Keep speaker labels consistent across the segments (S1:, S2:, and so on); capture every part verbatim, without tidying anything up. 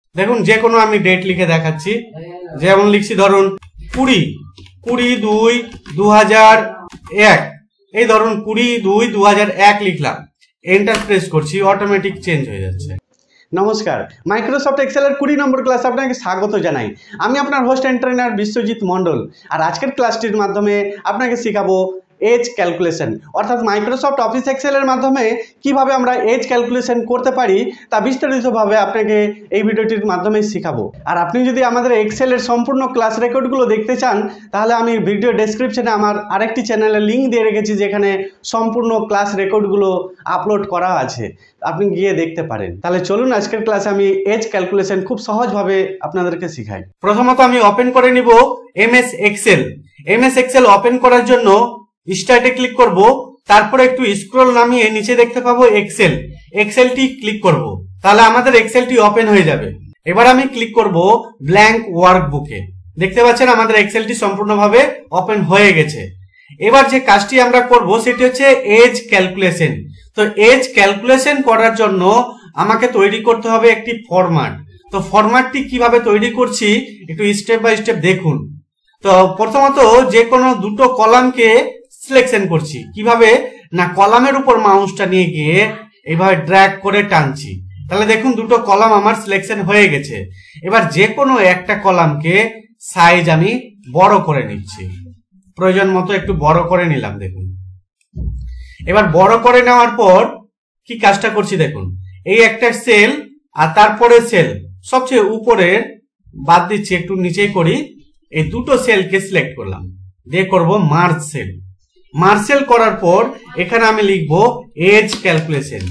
S1: দেখুন যে কোনো আমি ডেট লিখে দেখাচ্ছি, যেমন লিখছি ধরুন কুড়ি কুড়ি দুই দু হাজার এক, এই ধরুন কুড়ি দুই দু হাজার এক লিখলাম, এন্টার প্রেস করছি, অটোমেটিক চেঞ্জ হয়ে যাচ্ছে।
S2: নমস্কার, মাইক্রোসফট এক্সেলের কুড়ি নম্বর ক্লাস আপনাকে স্বাগত জানাই। আমি আপনার host and trainer Biswajit Mondal, আর আজকের ক্লাসটির মাধ্যমে আপনাকে শেখাবো এজ ক্যালকুলেশন, অর্থাৎ মাইক্রোসফট অফিস এক্সেলের মাধ্যমে কিভাবে আমরা এজ ক্যালকুলেশন করতে পারি তা বিস্তারিতভাবে আপনাকে এই ভিডিওটির মাধ্যমে শেখাবো। আর আপনি যদি আমাদের এক্সেলের সম্পূর্ণ ক্লাস রেকর্ডগুলো দেখতে চান, তাহলে আমি ভিডিও ডেসক্রিপশনে আমার আরেকটি চ্যানেলের লিঙ্ক দিয়ে রেখেছি, যেখানে সম্পূর্ণ ক্লাস রেকর্ডগুলো আপলোড করা আছে, আপনি গিয়ে দেখতে পারেন। তাহলে চলুন আজকের ক্লাসে আমি এজ ক্যালকুলেশন খুব সহজভাবে আপনাদেরকে শেখাই।
S1: প্রথমত আমি ওপেন করে নিব MS excel. MS excel open করার জন্য স্টার্টে ক্লিক করব, তারপরে একটু স্ক্রল নামিয়ে নিচে দেখতে পাবো এক্সেল, এক্সেলটি ক্লিক করব, তাহলে আমাদের এক্সেলটি ওপেন হয়ে যাবে। এবার আমি ক্লিক করব ব্ল্যাঙ্ক ওয়ার্কবুকে। দেখতে পাচ্ছেন আমাদের এক্সেলটি সম্পূর্ণভাবে ওপেন হয়ে গেছে। এবার যে কাজটি আমরা করব সেটি হচ্ছে এজ ক্যালকুলেশন। তো এজ ক্যালকুলেশন করার জন্য আমাকে তৈরি করতে হবে একটি ফরম্যাট। তো ফরম্যাটটি কিভাবে তৈরি করছি একটু স্টেপ বাই স্টেপ দেখুন। তো প্রথমত যে কোনো দুটো কলামকে সিলেকশন করছি, কিভাবে না কলামের উপর মাউসটা নিয়ে গিয়ে এইভাবে ড্র্যাগ করে টানছি, তাহলে দেখুন দুটো কলাম আমার সিলেকশন হয়ে গেছে। এবার যে কোনো একটা কলামকে সাইজ আমি বড় করে নিচ্ছি, প্রয়োজন মতো একটু বড় করে নিলাম। দেখুন এবার বড় করে নেওয়ার পর কি কাজটা করছি দেখুন, এই একটা সেল আর তারপরে সেল সবচেয়ে উপরে বাদ দিচ্ছি, একটু নিচেই করি, এই দুটো সেলকে সিলেক্ট করলাম, দিয়ে করব মার্জ সেল। মার্জ সেল করার পর এখানে আমি লিখব এজ ক্যালকুলেশন।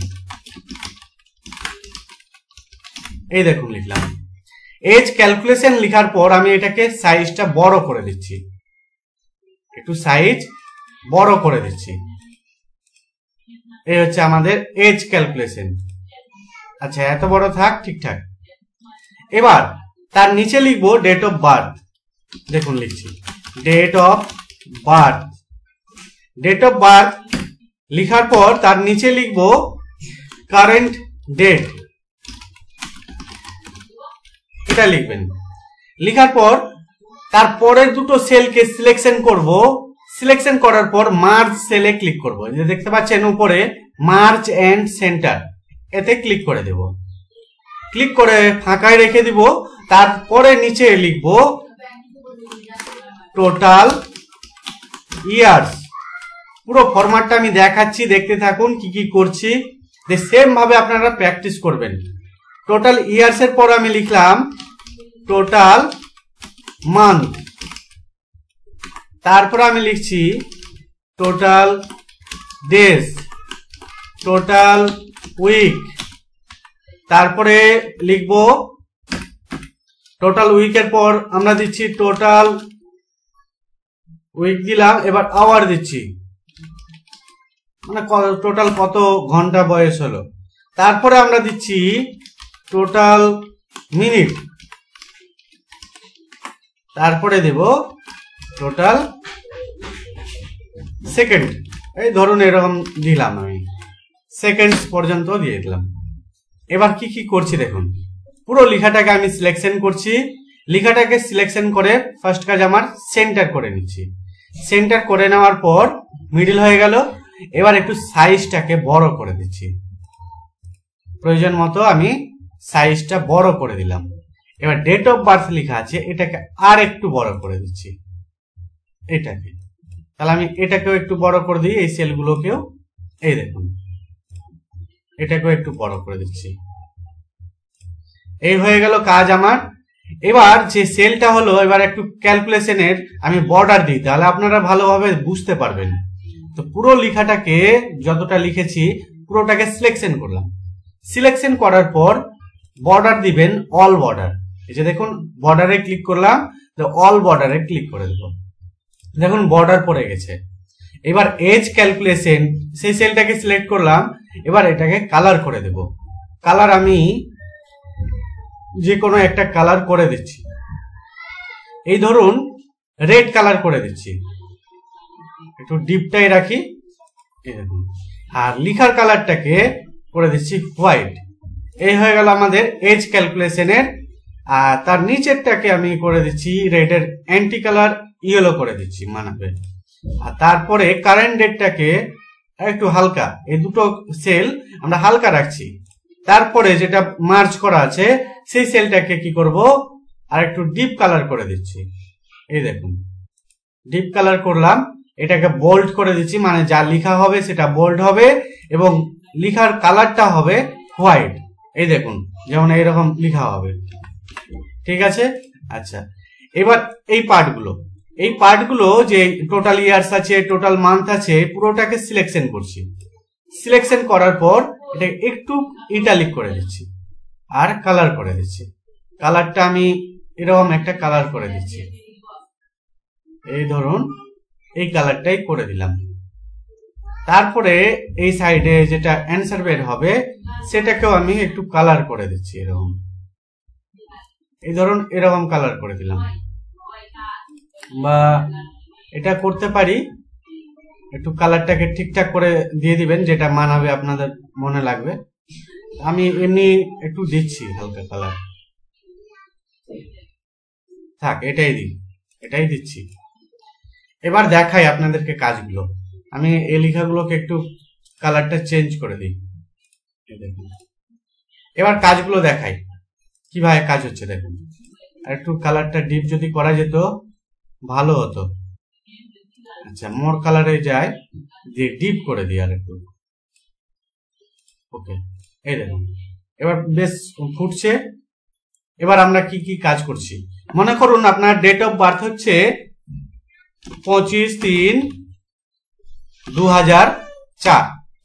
S1: এই দেখুন লিখলাম এজ ক্যালকুলেশন। লিখার পর আমি এটাকে সাইজটা বড় করে দিচ্ছি, একটু সাইজ বড় করে দিচ্ছি। এই হচ্ছে আমাদের এজ ক্যালকুলেশন। আচ্ছা এত বড় থাক, ঠিকঠাক। এবার তার নিচে লিখব ডেট অফ বার্থ। দেখুন লিখছি date of birth. Date of birth লিখার পর তার নিচে লিখব কারেন্ট ডেট, এটা লিখবেন। লিখার পর তারপরের দুটো সেলকে সিলেকশন করব, সিলেকশন করার পর মার্জ সেলে ক্লিক করব। যে দেখতে পাচ্ছেন উপরে মার্জ এন্ড সেন্টার, এতে ক্লিক করে দেব। ক্লিক করে ফাঁকায় রেখে দিব। তারপরে নিচে লিখব টোটাল ইয়ার্স। পুরো ফরম্যাটটা আমি দেখাচ্ছি, দেখতে থাকুন কি কি করছি। সেম ভাবে আপনারা প্র্যাকটিস করবেন। টোটাল ইয়ার্স এর পর আমি লিখলাম টোটাল মান্থ। তারপর আমি লিখছি টোটাল ডেজ, টোটাল উইক। তারপরে লিখব টোটাল উইকের পর আমরা দিচ্ছি টোটাল উইক দিলাম। এবার আওয়ার দিচ্ছি, মানে টোটাল কত ঘন্টা বয়স হলো। তারপরে আমরা দিচ্ছি টোটাল মিনিট, তারপরে দেব টোটাল সেকেন্ড। এই ধরুন এরকম দিলাম, আমি সেকেন্ড পর্যন্ত দিয়ে দিলাম। এবার কি কি করছি দেখুন, পুরো লেখাটাকে আমি সিলেকশন করছি। লেখাটাকে সিলেকশন করে ফার্স্ট কাজ আমার সেন্টার করে নিচ্ছি। সেন্টার করে নেওয়ার পর মিডল হয়ে গেল। এবার একটু সাইজটাকে বড় করে দিচ্ছি, প্রয়োজন মতো আমি সাইজটা বড় করে দিলাম। এবার ডেট অফ বার্থ লেখা আছে, এটাকে আর একটু বড় করে দিচ্ছি, এটাকে। তাহলে আমি এটাকেও একটু বড় করে দিই, এই সেলগুলোকেও। এই দেখুন এটাকেও একটু বড় করে দিচ্ছি। এই হয়ে গেল কাজ আমার। এবার যে সেলটা হলো, এবার একটু ক্যালকুলেশনের আমি বর্ডার দিই, তাহলে আপনারা ভালোভাবে বুঝতে পারবেন। তো পুরো লেখাটাকে যতটা লিখেছি পুরোটাকে সিলেকশন করলাম। সিলেকশন করার পর বর্ডার দিবেন অল বর্ডার। এই যে দেখুন বর্ডারে ক্লিক করলাম, তো অল বর্ডারে ক্লিক করে দেব। দেখুন বর্ডার পড়ে গেছে। এবার এজ ক্যালকুলেশন, সেই সেলটাকে সিলেক্ট করলাম। এবার এটাকে কালার করে দেব। কালার আমি যে কোনো একটা কালার করে দিচ্ছি। এই ধরুন রেড কালার করে দিচ্ছি, একটু ডিপটাই রাখি। এই দেখুন, আর লেখার কালারটাকে করে দিচ্ছি হোয়াইট। এই হয়ে গেল আমাদের এজ ক্যালকুলেশনের আর তার নিচেরটাকে আমি করে দিচ্ছি রেডের অ্যান্টি কালার ইয়েলো করে দিচ্ছি মানাবে। আর তারপরে কারেন্ট ডেটটাকে একটু হালকা, এই দুটো সেল আমরা হালকা রাখছি। তারপরে যেটা মার্জ করা আছে সেই সেলটাকে কি করব, আর একটু ডিপ কালার করে দিচ্ছি। এই দেখুন ডিপ কালার করলাম, এটাকে বোল্ড করে দিচ্ছি, মানে যা লেখা হবে সেটা বোল্ড হবে এবং লেখার কালারটা হবে হোয়াইট। এই দেখুন যেমন এইরকম লেখা হবে, ঠিক আছে। আচ্ছা, এবার এই পার্টগুলো এই পার্টগুলো যে টোটাল ইয়ার্স আছে, টোটাল মান্থ আছে, পুরোটাকে সিলেকশন করছি। সিলেকশন করার পর এটা একটু ইটালিক করে দিচ্ছি আর কালার করে দিচ্ছি। কালারটা আমি এরকম একটা কালার করে দিচ্ছি, এই ধরুন এই কালারটাই করে দিলাম। তারপরে এই সাইডে যেটা অ্যান্সার বের হবে সেটাকেও আমি একটু কালার করে দিচ্ছি, এরকম এই ধরুন এরকম কালার করে দিলাম। বা এটা করতে পারি, একটু কালারটাকে ঠিকঠাক করে দিয়ে দিবেন যেটা মানাবে আপনাদের মনে লাগবে। আমি এমনি একটু দিচ্ছি হালকা কালার, থাক এটাই দিই, এটাই দিচ্ছি। এবার দেখাই আপনাদেরকে কাজগুলো। আমি এই লেখাগুলোকে একটু কালারটা চেঞ্জ করে দিই। এবার কাজগুলো দেখাই কিভাবে কাজ হচ্ছে দেখুন। আর একটু কালারটা ডিপ যদি করা যেত ভালো হতো। আচ্ছা, মোর কালারে যায় দিয়ে ডিপ করে দিই আর একটু। ওকে, এই দেখুন এবার বেশ ফুটছে। এবার আমরা কি কি কাজ করছি, মনে করুন আপনার ডেট অফ বার্থ হচ্ছে পঁচিশ তিন দু হাজার চার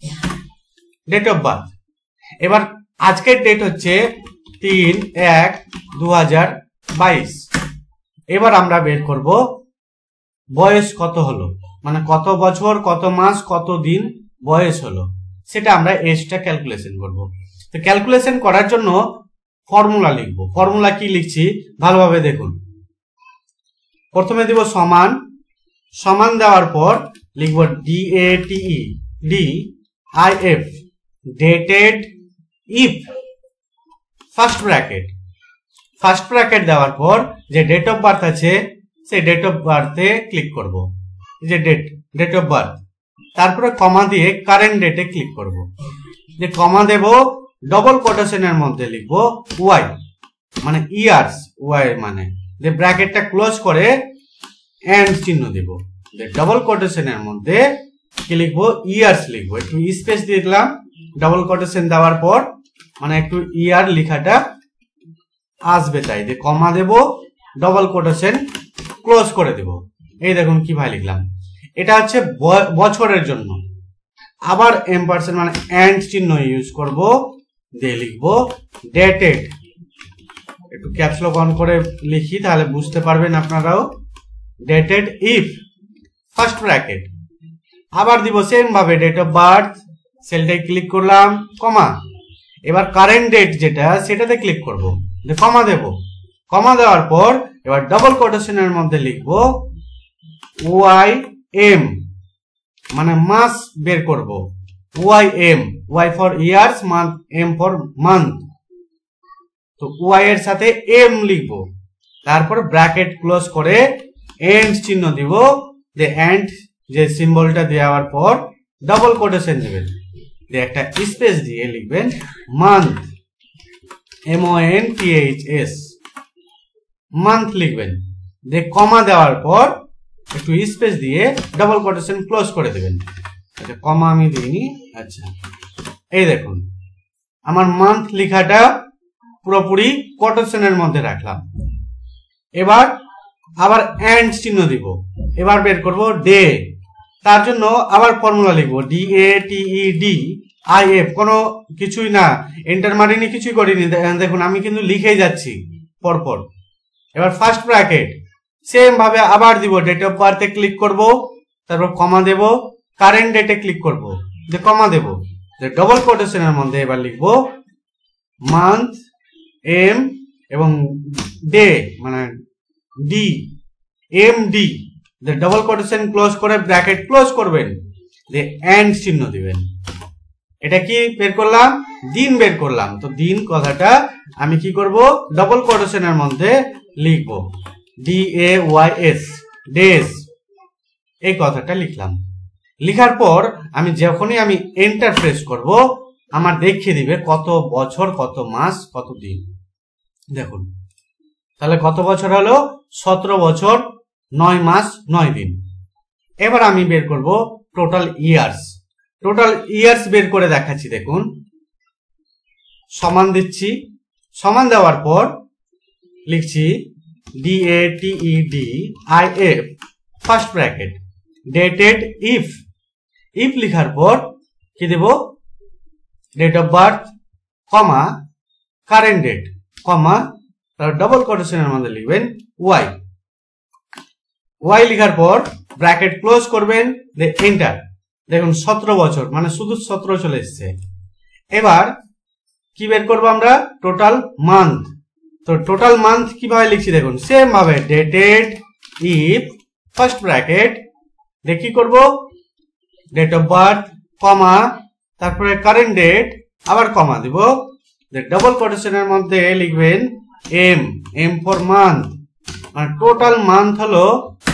S1: ডেট অফ বার্থ। এবার আজকের ডেট হচ্ছে তিন এক দু হাজার বাইশ। এবার আমরা বের করব বয়স কত হলো, মানে কত বছর কত মাস কত দিন বয়স হলো, সেটা আমরা এজটা ক্যালকুলেশন করব। তো ক্যালকুলেশন করার জন্য ফর্মুলা লিখব। ফর্মুলা কি লিখছি ভালোভাবে দেখুন। প্রথমে দেব সমান, সমান দেওয়ার পর লিখব D A T E D I F dated if first bracket. First bracket দেওয়ার পর যে ডেট অফ বার্থ আছে সেই ডেট অফ বার্থে ক্লিক করব, যে ডেট ডেট অফ বার্থ। তারপরে কমা দিয়ে কারেন্ট ডেটে ক্লিক করব। যে কমা দেব ডবল কোটেশনের মধ্যে লিখব ওয়াই, মানে ইয়ার্স, ওয়াই মানে যে ব্র্যাকেটটা ক্লোজ করে এন্ড চিহ্ন দেব। যে ডবল কোটেশনের মধ্যে কি লিখবো, ইয়ার্স লিখবো। একটু স্পেস দিয়ে দিলাম ডবল কোটেশন দেওয়ার পর, মানে একটু ইয়ার লেখাটা আসবে তাই। যে কমা দেব ডবল কোটেশন ক্লোজ করে দেব। এই দেখুন কিভাবে লিখলাম। এটা হচ্ছে বছরের জন্য। আবার এম্পারসেন্ট মানে এন্ড চিহ্ন ইউজ করব, দিয়ে লিখবো ডেটেড। একটু ক্যাপস লক অন করে লিখি তাহলে বুঝতে পারবেন আপনারাও। Dated if first bracket. আবার দিব সেম ভাবে ডেট অফ বার্থ, সেলটাই ক্লিক করলাম কমা। এবার কারেন্ট ডেট যেটা সেটাতে ক্লিক করব, যে কমা দেব। কমা দেওয়ার পর এবার ডবল কোটেশনের মধ্যে লিখব ওয়াই এম, মানে মাস বের করব। Y M, Y for years, month, M for month. তো ওয়াই এর সাথে এম লিখব, তারপর ব্র্যাকেট ক্লোজ করে এন্ড চিহ্ন দিব। যে এন্ড যে সিম্বলটা দেওয়ার পর ডবল কোটেশন দিবেন, যে একটা স্পেস দিয়ে লিখবেন month, M O N T H S, month লিখবেন। যে কমা দেওয়ার পর একটু স্পেস দিয়ে ডবল কোটেশন ক্লোজ করে দেবেন। আচ্ছা, কমা আমি দিইনি। আচ্ছা, এই দেখুন আমার মান্থ লেখাটা পুরোপুরি কোটেশনের মধ্যে রাখলাম। এবার আবার এন্ড চিহ্ন দিব। এবার বের করব ডে। তার জন্য আবার ফর্মুলা লিখবো D A T E D I F. কোনো কিছুই না, এন্টার মারিনি, কিছুই করিনি। দেখুন আমি কিন্তু লিখেই যাচ্ছি পরপর। এবার ফার্স্ট ব্র্যাকেট সেম ভাবে আবার দিব, ডেট অফ বার্থে ক্লিক করব, তারপর কমা দেব, কারেন্ট ডেটে ক্লিক করব, যে কমা দেব, যে ডবল কোটেশনের মধ্যে এবার লিখব মান্থ, এম এবং ডে, মানে ডি, এম ডি। যে ডবল কোটেশন ক্লোজ করে ব্র্যাকেট ক্লোজ করবেন, যে এন্ড চিহ্ন দিবেন। এটা কি বের করলাম? দিন বের করলাম। তো দিন কথাটা আমি কি করব? ডবল কোটেশনের মধ্যে লিখব, D A Y S, days, এই কথাটা লিখলাম। লিখার পর আমি যখনই আমি এন্টার প্রেস করব, আমার দেখিয়ে দিবে কত বছর, কত মাস, কত দিন। দেখুন তাহলে কত বছর হলো? সতেরো বছর নয় মাস নয় দিন। এবার আমি বের করব টোটাল ইয়ার্স। টোটাল ইয়ার্স বের করে দেখাচ্ছি। দেখুন সমান দিচ্ছি, সমান দেওয়ার পর লিখছি D A T E D I F first bracket dated if. If লিখার পর কি দেব? Date of birth comma current date comma double কোটেশনের মধ্যে লিখবেন ওয়াই। ওয়াই লিখার পর ব্র্যাকেট ক্লোজ করবেন, এন্টার। দেখুন সতেরো বছর মানে শুধু সতেরো চলে এসছে। এবার কি বের করবো আমরা? Total month. তো টোটাল মান্থ কিভাবে লিখছি দেখুন, সেম ভাবে ডেটেড ইফ ফার্স্ট ব্র্যাকেট দিয়ে কি করবো? ডেট অফ বার্থ কমা তারপরে কারেন্ট ডেট, আবার কমা দিব, ডবল কোটেশনের মধ্যে লিখবেন এম, এম ফর মান্থ। মানে টোটাল মান্থ হলো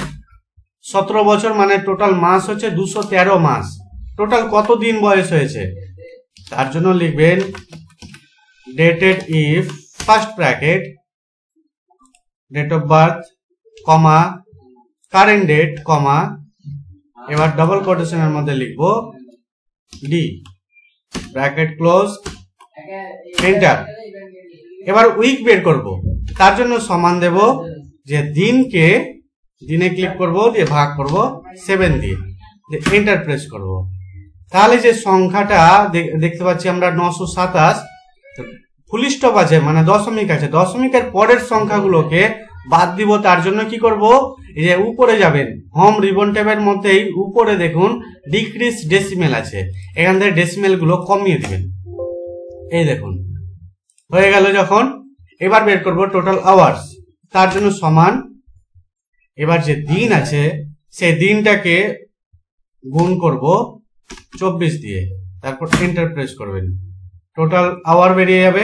S1: সতেরো বছর, মানে টোটাল মাস হচ্ছে দুশো তেরো মাস। টোটাল কত দিন বয়স হয়েছে তার জন্য লিখবেন dated if first bracket date of birth comma current date comma, এবার ডবল কোটেশনের মধ্যে লিখব ডি, ব্র্যাকেট ক্লোজ, এন্টার। এবার উইক বের করব, তার জন্য সমান দেব যে দিনকে, দিনে ক্লিক করব, দিয়ে ভাগ করব সেভেন দিয়ে, এন্টার প্রেস করব। তাহলে যে সংখ্যাটা দেখতে পাচ্ছি আমরা নশো সাতাশ, ফুল স্টপ আছে মানে দশমিক আছে, দশমিকের পরের সংখ্যাগুলোকে বাদ দিব। তার জন্য কি করব? এই যে উপরে যাবেন, হোম রিবন ট্যাবের মধ্যেই উপরে দেখুন ডিক্রিজ ডেসিমেল আছে, এখান থেকে ডেসিমেল গুলো কমিয়ে দিবেন। এই দেখুন হয়ে গেল। যখন এবার বের করব টোটাল আওয়ার্স, তার জন্য সমান, এবার যে দিন আছে সেই দিনটাকে গুণ করব চব্বিশ দিয়ে, তারপর এন্টার প্রেস করবেন, টোটাল আওয়ার বেরিয়ে যাবে।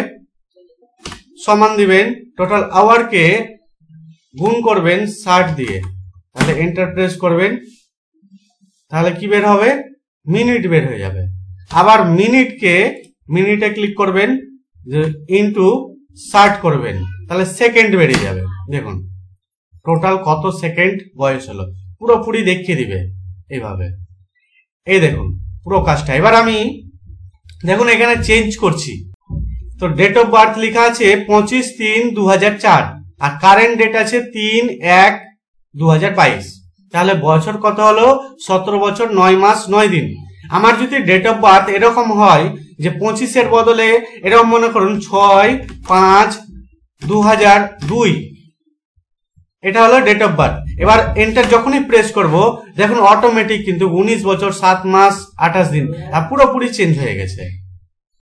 S1: সমান দিবেন টোটাল আওয়ারকে গুণ করবেন ষাট দিয়ে, তাহলে এন্টার প্রেস করবেন, তাহলে কি বের হবে? মিনিট বের হয়ে যাবে। আবার মিনিটকে মিনিটে ক্লিক করবেন, ইন্টু ষাট করবেন, তাহলে সেকেন্ড বেরিয়ে যাবে। দেখুন টোটাল কত সেকেন্ড বয়স হলো পুরোপুরি দেখিয়ে দিবে এইভাবে। এই দেখুন পুরো কাজটা। এবার আমি দেখুন এখানে চেঞ্জ করছি। তো ডেট অফ বার্থ লেখা আছে পঁচিশ তিন দু হাজার চার, আর কারেন্ট ডেট আছে তিন এক দু হাজার বাইশ। তাহলে বছর কত হলো? সতেরো বছর নয় মাস নয় দিন। আমার যদি ডেট অফ বার্থ এরকম হয় যে পঁচিশের বদলে এরকম মনে করুন ছয় পাঁচ দু হাজার দুই, এটা হলো ডেট অফ বার্থ। এবার এন্টার যখনই প্রেস করব দেখুন অটোমেটিক কিন্তু উনিশ বছর সাত মাস আঠাশ দিন পুরোপুরি চেঞ্জ হয়ে গেছে।